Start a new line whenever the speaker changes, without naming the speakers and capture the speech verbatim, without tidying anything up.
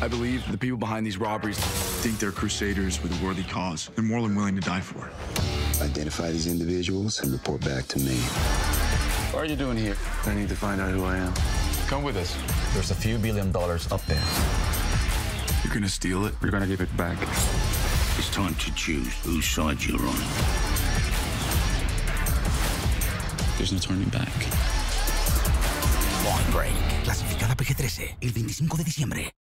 I believe the people behind these robberies think they're crusaders with a worthy cause. They're more than willing to die for it.
Identify these individuals and report back to me.
What are you doing here? I need to find out who I am. Come with us.
There's a few billion dollars up there.
You're gonna steal it. You're gonna give it back.
It's time to choose whose side you're on.
There's no turning back.
Point Break. Clasificada P G trece el veinticinco de diciembre.